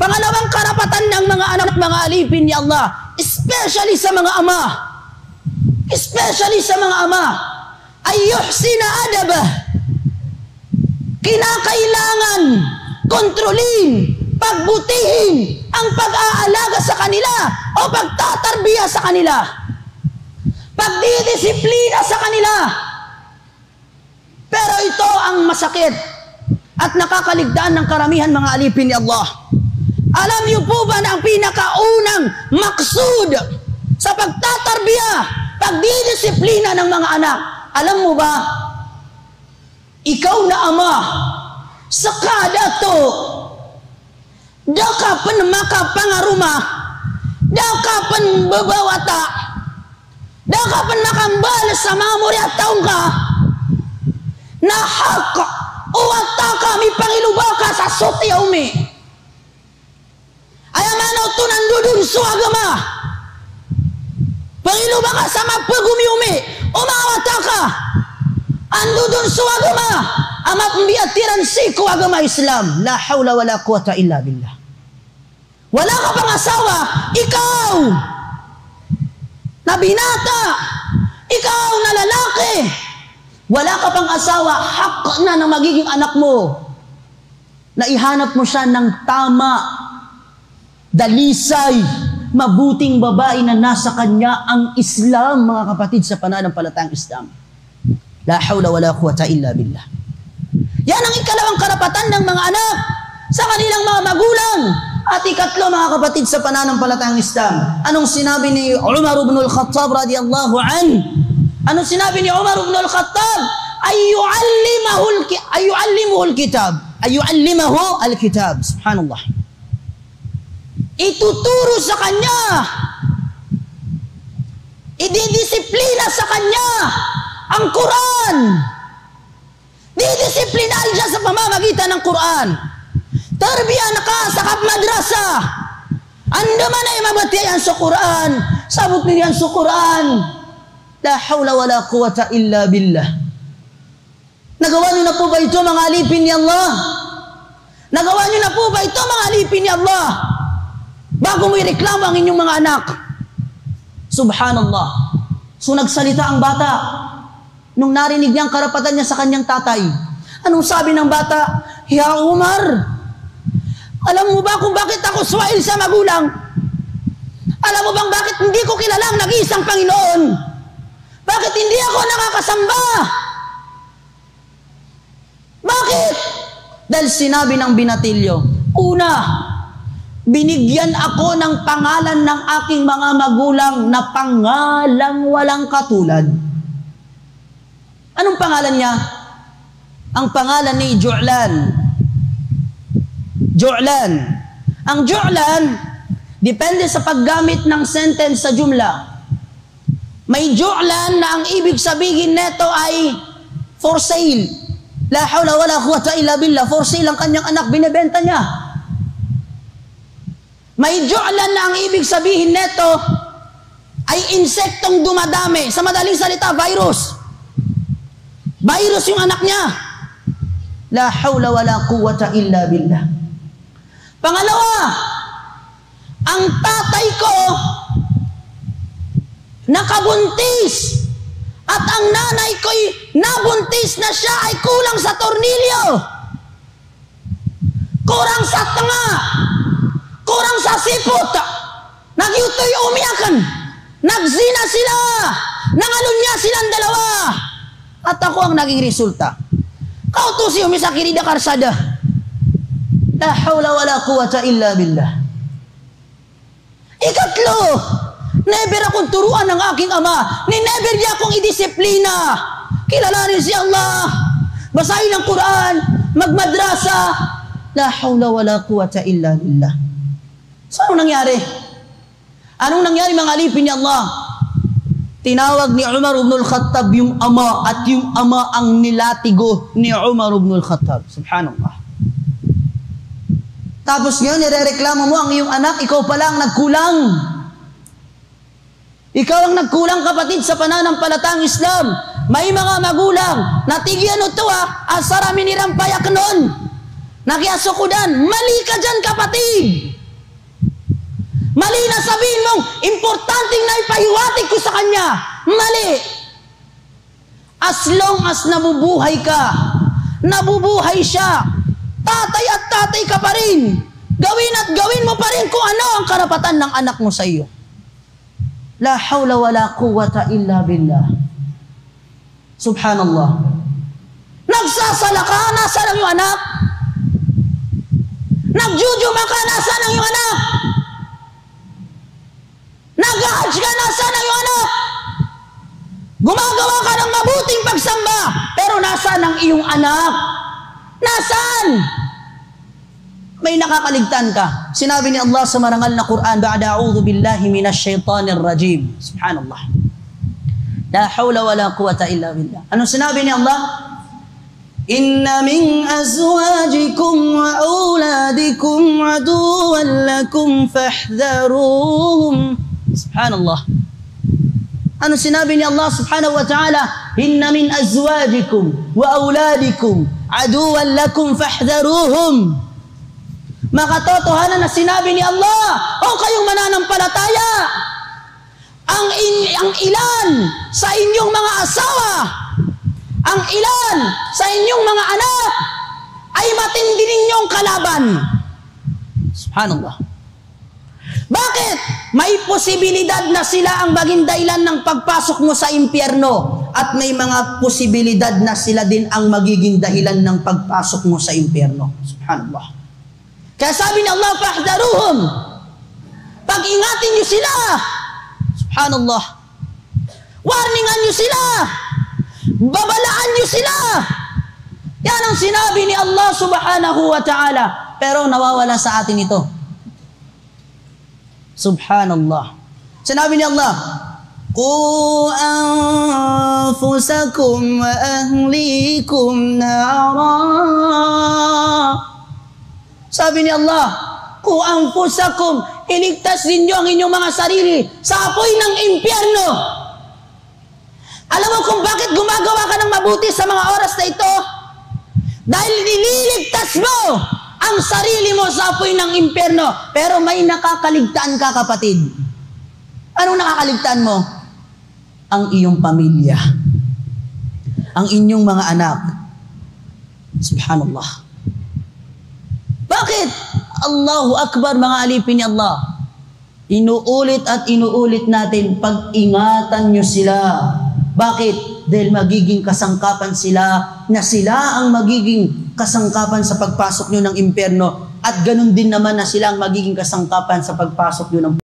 Pangalawang karapatan ng mga anak at mga alipin ni Allah, especially sa mga ama, ay yuhsina adabah. Kinakailangan kontrolin, pagbutihin ang pag-aalaga sa kanila o pagtatarbiya sa kanila, pagdidisiplina sa kanila. Pero ito ang masakit at nakakaligtaan ng karamihan mga alipin ni Allah. Alam niyo po ba na ang pinakaunang maksud sa pagtatarbiya, pagdidisiplina ng mga anak, alam mo ba? Ikaw na ama, sakada to, dakapan makapangaruma, dakapan babawata, dakapan makambal sa mga muriat taong ka, na hak uwata kami pangilubaka sa suti umi. Ayamanaw to nandudun sa agama, pangilubaka sa mapagumi umi, umawata ka, andudun sa agama, amat mbiyatiran siku agama Islam. La hawla wala quwata illa billah. Wala ka pang asawa, ikaw na binata, ikaw na lalaki, wala ka pang asawa, hak na ng magiging anak mo na ihanap mo siya ng tama, dalisay, mabuting babae na nasa kanya ang Islam, mga kapatid, sa pananampalatayang Islam. La hawla wala quwata illa billah. Yan ang ikalawang karapatan ng mga anak sa kanilang mga magulang. At ikatlo, mga kapatid, sa pananampalatayang Islam, anong sinabi ni Umar ibn al-Khattab radiyallahu an? Anong sinabi ni Umar ibn al-Khattab? Ayu'allimuhu al-kitab. Subhanallah. Ituturo sa kanya, ididisiplina sa kanya ang Quran. Didisiplinahan siya sa pamamagitan ng Quran. Tarbiya na ka sa madrasa. Anda man ay mabatiyan sa Quran, sabot niyan sa Quran. La hawla wala quwata illa billah. Nagawa niyo na po ba ito, mga alipin ni Allah? Nagawa niyo na po ba ito, mga alipin ni Allah? Bago mo ireklamo ang inyong mga anak. Subhanallah. So nagsalita ang bata nung narinig niya ang karapatan niya sa kanyang tatay. Anong sabi ng bata? Ya Umar, alam mo ba kung bakit ako swail sa magulang? Alam mo bang bakit hindi ko kilala ang nag-iisang Panginoon? Bakit hindi ako nakakasamba? Bakit? Dahil sinabi ng binatilyo, una, binigyan ako ng pangalan ng aking mga magulang na pangalang walang katulad. Anong pangalan niya? Ang pangalan ni Ju'lan. Ju'lan. Ang Ju'lan, depende sa paggamit ng sentence sa jumla. May Ju'lan na ang ibig sabihin neto ay for sale. La hawla wala quwata illa billah. For sale ang kanyang anak, binebenta niya. May Ju'lan na ang ibig sabihin neto ay insektong dumadami. Sa madaling salita, virus. Virus yung anak niya. La hawla wala quwata illa billah. Pangalawa, ang tatay ko nakabuntis at ang nanay ko'y nabuntis na siya ay kulang sa tornilyo, kurang sa tanga, kurang sa sipot, nagyutoy umiyakan, nagzina sila, nangalunya silang dalawa, at ako ang naging resulta. Kautusi umisakiri da karsada. La hawla wala quwata illa billah. Ikatlo, never akong turuan ng aking ama, ni never niya akong idisiplina. Kilalanin si Allah, basahin ang Quran, magmadrasa. La hawla wala quwata illa billah. So anong nangyari? Anong nangyari, mga alipin ni Allah? Tinawag ni Umar ibn al-Khattab yung ama, at yung ama ang nilatigo ni Umar ibn al-Khattab. Subhanallah. Tapos ngayon, nirereklamo mo ang iyong anak, ikaw pala ang nagkulang. Ikaw ang nagkulang, kapatid, sa pananampalatang Islam. May mga magulang, natigyan o ito asara minirang payak noon. Nakiasukudan, mali ka dyan, kapatid. Mali na sabihin mong, importanteng na ipahiwatig ko sa kanya. Mali. As long as nabubuhay ka, nabubuhay siya, tatay at tatay ka pa rin. Gawin at gawin mo pa rin kung ano ang karapatan ng anak mo sa iyo. La hawla wa la quwwata illa billah. Subhanallah. Nagsasala ka, nasaan ang iyong anak? Nagjujuma ka, nasaan ang iyong anak? Nag-hajj ka, nasaan ang iyong anak? Gumagawa ka ng mabuting pagsamba, pero nasaan ang iyong anak? Nasaan? May nakakaligtan ka. Sinabi ni Allah sa marangal na Quran, ba'da a'udhu billahi minash shaitanir rajim. Subhanallah. La hawla wa la quwwata illa billah. Ano sinabi ni Allah? Inna min azwajikum wa auladikum aduwwan lakum fahdharuhum. Subhanallah. Ano sinabi ni Allah subhanahu wa ta'ala? Inna min azwajikum wa auladikum aduwwan lakum fahdharuhum. Makatotohanan na sinabi ni Allah, o kayong mananampalataya, ang ilan sa inyong mga asawa, ang ilan sa inyong mga anak ay matindi ninyong kalaban. Subhanallah. Bakit? May posibilidad na sila ang maging dahilan ng pagpasok mo sa impyerno at may mga posibilidad na sila din ang magiging dahilan ng pagpasok mo sa impyerno. Subhanallah. Kaya sabi ni Allah, fahdharuhum. Pag-ingatin niyo sila. Subhanallah. Warningan niyo sila. Babalaan niyo sila. Yan ang sinabi ni Allah subhanahu wa ta'ala. Pero nawawala sa atin ito. Subhanallah. Sinabi ni Allah, qu anfusakum wa ahlikum nara. Sabi ni Allah, qu anfusakum, iligtas ninyo ang inyong mga sarili sa apoy ng impyerno. Alam mo kung bakit gumagawa ka ng mabuti sa mga oras na ito? Dahil nililigtas mo ang sarili mo sa apoy ng impyerno. Pero may nakakaligtaan ka, kapatid. Anong nakakaligtaan mo? Ang iyong pamilya. Ang inyong mga anak. Subhanallah. Bakit? Allahu Akbar, mga alipin ni Allah. Inuulit at inuulit natin, pag-ingatan nyo sila. Bakit? Dahil magiging kasangkapan sila, na sila ang magiging kasangkapan sa pagpasok nyo ng impyerno. At ganun din naman na sila ang magiging kasangkapan sa pagpasok nyo ng